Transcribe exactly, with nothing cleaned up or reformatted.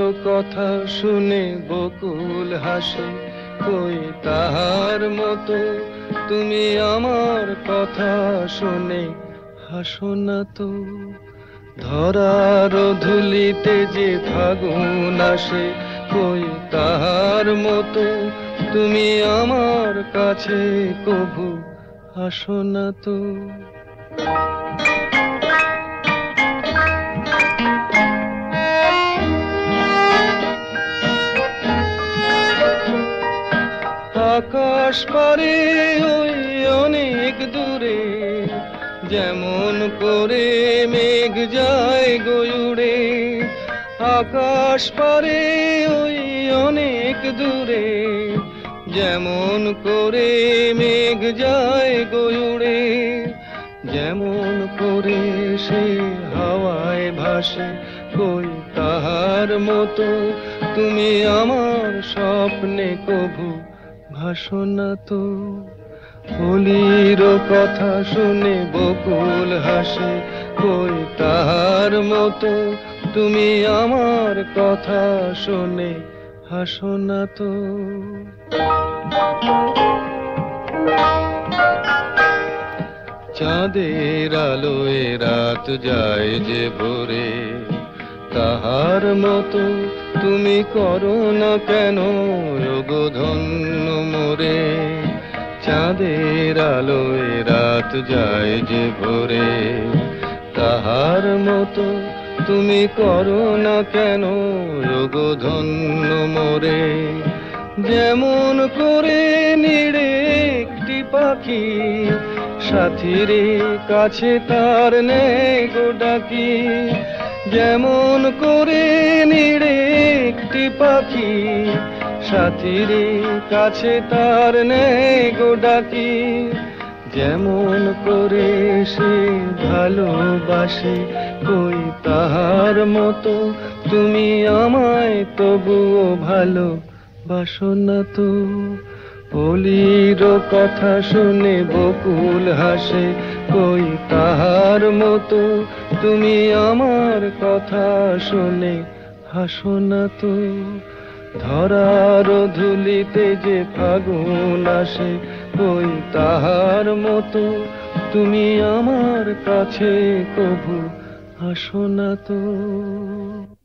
কথা শুনে বকুল হাসে, কই তাহার মতো তুমি আমার কথা শুনে হাসো না তো। ধরার ধুলিতে যে ফাগুন আসে, কই তাহার মতো তুমি আমার কাছে কভু আসো না তো। আকাশ পারে ওই অনেক দূরে, যেমন করে মেঘ যায় গয়ুড়ে। আকাশ পারে ওই অনেক দূরে, যেমন করে মেঘ যায় গয়ুড়ে। যেমন করে সে হাওয়ায় ভাসে, কই তাহার মতো তুমি আমার স্বপ্নে কভু ভাসো না তো। কলির কথা শুনে বকুল হাসে, কই তাহার মতো তুমি আমার কথা শুনে হাসো না তো। চাঁদের আলোয় রাত যায় যে ভোরে, তাহার মতো তুমি করো না কেন ওগো ধন্য মোরে। চাঁদের আলোয় রাত যায় যে ভোরে, তাহার মতো তুমি করো না কেন ওগো ধন্য মোরে। যেমন করে নিড়ে একটি পাখি, সাথীর কাছে তার নেই গো ডাকি। যেমন করে নিড়ে একটি পাখি, সাথীর কাছে তার নেই গো ডাকি। যেমন করে সে ভালোবাসে, কই তাহার মতো তুমি আমায় তবুও ভালো বাসো না তো। কলির কথা শুনে বকুল হাসে, কই তাহার মতো তুমি আমার কথা শুনে হাসো না তো। ধরার ধুলিতে যে ফাগুন আসে, কই তাহার মতো তুমি আমার কাছে কভু আসো না তো।